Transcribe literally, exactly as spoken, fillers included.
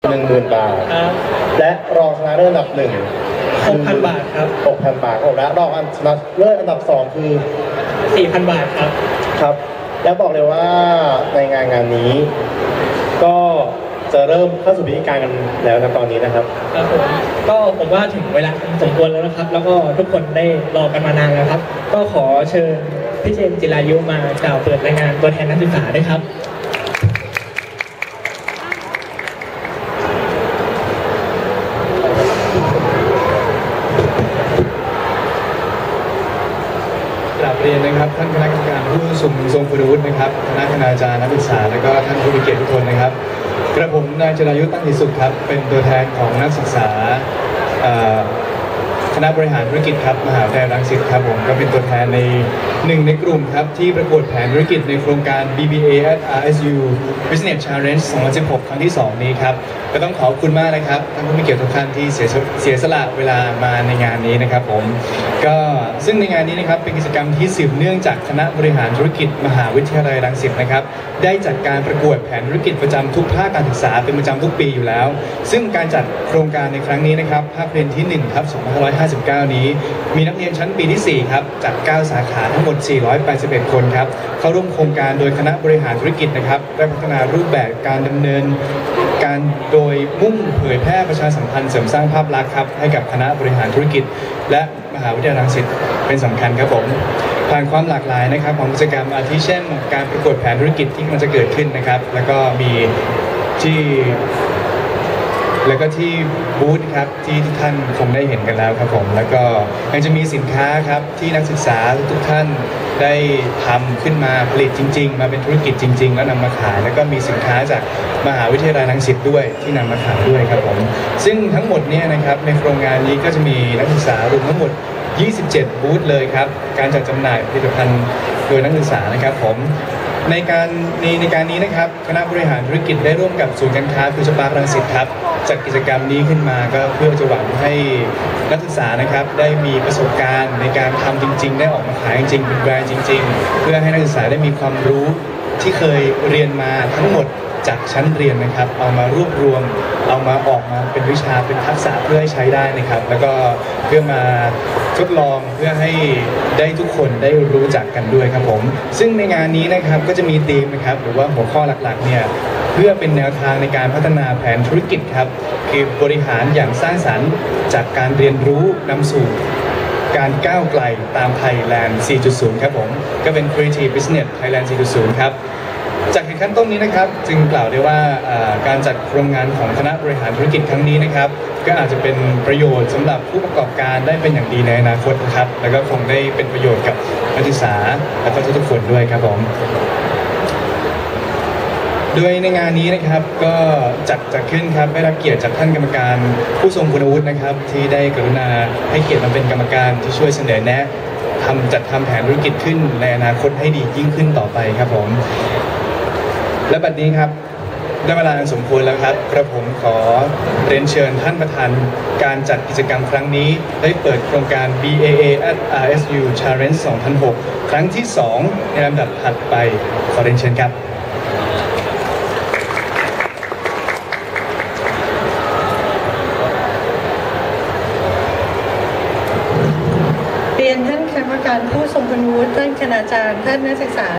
หนึ่งหมื่นบาทและรองชนะเลิศอันดับหนึ่งหกพันบาทครับหกพันบาทและรองชนะเลิศอันดับสองคือสี่พันบาทครับครับแล้วบอกเลยว่าในงานงานนี้ก็จะเริ่มเข้าสู่พิธีการกันแล้วในตอนนี้นะครับครับผมก็ผมว่าถึงเวลาสมควรแล้วนะครับแล้วก็ทุกคนได้รอกันมานานแล้วครับก็ขอเชิญพี่เจมส์จิรายุมากล่าวเปิดรายงานตัวแทนนักศึกษาด้วยครับกราบเรียนนะครับท่านคณะกรรมการผู้ทรงทรงคุณวุฒินะครับคณะคณาจารย์นักศึกษาและก็ท่านผู้มีเกียรติทุกคนนะครับกระผมนายจรายุตั้งอิสุขครับเป็นตัวแทนของนักศึกษาคณะบริหารธุรกิจครับมหาวิทยาลัยรังสิตครับผมก็เป็นตัวแทนในหนึ่งในกลุ่มครับที่ประกวดแผนธุรกิจในโครงการ บี บี เอ at อาร์ เอส ยู Business Challenge สองพันสิบหกครั้งที่สองนี้ครับก็ต้องขอบคุณมากนะครับท่านผู้มีเกียรติทุกท่านที่เสียเสียสละเวลามาในงานนี้นะครับผมก็ซึ่งในงานนี้นะครับเป็นกิจกรรมที่สืบเนื่องจากคณะบริหารธุรกิจมหาวิทยาลัยรังสิตนะครับได้จัดการประกวดแผนธุรกิจประจำทุกภาคการศึกษาเป็นประจำทุกปีอยู่แล้วซึ่งการจัดโครงการในครั้งนี้นะครับภาคเรียนที่หนึ่งครับสองพันห้าร้อยห้าสิบเก้านี้มีนักเรียนชั้นปีที่สี่ครับจากเก้าสาขาทั้งหมดสี่ร้อยแปดสิบเอ็ดคนครับเข้าร่วมโครงการโดยคณะบริหารธุรกิจนะครับได้พัฒนารูปแบบการดำเนินการโดยมุ่งเผยแพร่ประชาสัมพันธ์เสริมสร้างภาพลักษณ์ครับให้กับคณะบริหารธุรกิจและมหาวิทยาลัยรังสิตเป็นสำคัญครับผมผ่านความหลากหลายนะครับของกิจกรรมอาทิเช่นการประกวดแผนธุรกิจที่มันจะเกิดขึ้นนะครับแล้วก็มีที่แล้วก็ที่บูธครับที่ทุกท่านคงได้เห็นกันแล้วครับผมแล้วก็ยังจะมีสินค้าครับที่นักศึกษาทุกท่านได้ทำขึ้นมาผลิตจริงๆมาเป็นธุรกิจจริงๆแล้วนำมาขายแล้วก็มีสินค้าจากมหาวิทยาลัยรังสิตด้วยที่นำมาขายด้วยครับผมซึ่งทั้งหมดเนี่ยนะครับในโครงงานนี้ก็จะมีนักศึกษารวมทั้งหมดยี่สิบเจ็ดบูธเลยครับการจัดจำหน่ายผลิตภัณฑ์โดยนักศึกษานะครับผมในการในในการนี้นะครับคณะบริหารธุรกิจได้ร่วมกับศูนย์การค้าฟิวเจอร์พาร์ครังสิตครับจัดกิจกรรมนี้ขึ้นมาก็เพื่อจะหวังให้นักศึกษานะครับได้มีประสบการณ์ในการทำจริงๆได้ออกมาขายจริงๆเป็นแบรนด์จริงๆเพื่อให้นักศึกษาได้มีความรู้ที่เคยเรียนมาทั้งหมดจากชั้นเรียนนะครับเอามารวบรวมเอามาออกมาเป็นวิชาเป็นทักษะเพื่อให้ใช้ได้นะครับแล้วก็เพื่อมาทดลองเพื่อให้ได้ทุกคนได้รู้จักกันด้วยครับผมซึ่งในงานนี้นะครับก็จะมีธีมนะครับหรือว่าหัวข้อหลักๆเนี่ยเพื่อเป็นแนวทางในการพัฒนาแผนธุรกิจครับคือบริหารอย่างสร้างสรรค์จากการเรียนรู้นำสู่การก้าวไกลตาม Thailand สี่จุดศูนย์ ครับผมก็เป็น Creative Business Thailand สี่จุดศูนย์ ครับจากเหตุการณ์ต้นนี้นะครับจึงกล่าวได้ว่าการจัดโครงงานของคณะบริหารธุรกิจครั้งนี้นะครับก็อาจจะเป็นประโยชน์สำหรับผู้ประกอบการได้เป็นอย่างดีในอนาคตนะครับแล้วก็คงได้เป็นประโยชน์กับนักศึกษาและก็ทุกๆคนด้วยครับผมโดยในงานนี้นะครับก็จัดจัดขึ้นครับได้รับเกียรติจากท่านกรรมการผู้ทรงคุณวุฒินะครับที่ได้กรุณาให้เกียรติมาเป็นกรรมการที่ช่วยเสนอแนะทำจัดทำแผนธุรกิจขึ้นในอนาคตให้ดียิ่งขึ้นต่อไปครับผมและบัดนี้ครับได้เวลาอันสมควรแล้วครับกระผมขอเรียนเชิญท่านประธานการจัดกิจกรรมครั้งนี้ได้เปิดโครงการ บี เอ เอ at อาร์ เอส ยู Challenge สองพันหกครั้งที่สองในลำดับถัดไปขอเรียนเชิญครับเรียนท่านคณะกรรมการผู้ทรงคุณวุฒิท่านคณาจารย์ท่านนักศึกษา